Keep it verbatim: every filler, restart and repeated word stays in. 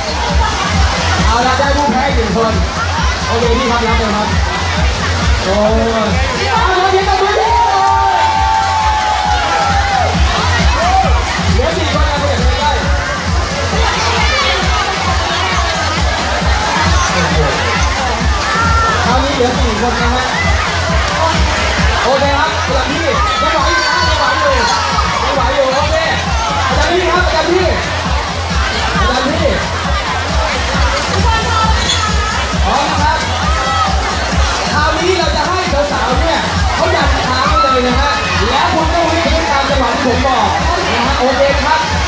เอาละได้ผู้แพ้หนึ่งคนโอเคพี่ครับรับเลยครับโอ้ยเอาละพี่ตบมือดิเหลือสี่คนนะเพื่อนใกล้คราวนี้เหลือสี่คนนะฮะโอเคครับสำหรับพี่ยังไหวอยู่นะยังไหวอยู่ยังไหวอยู่โอเคอาจารย์พี่ครับอาจารย์พี่อาจารย์พี่พร้อมนะครับคราวนี้เราจะให้สาวๆเนี่ยเขาอยากค้างเลยนะฮะแล้วคุณต้องวิ่งไปตามจังหวะที่ผมบอกนะฮะโอเคครับ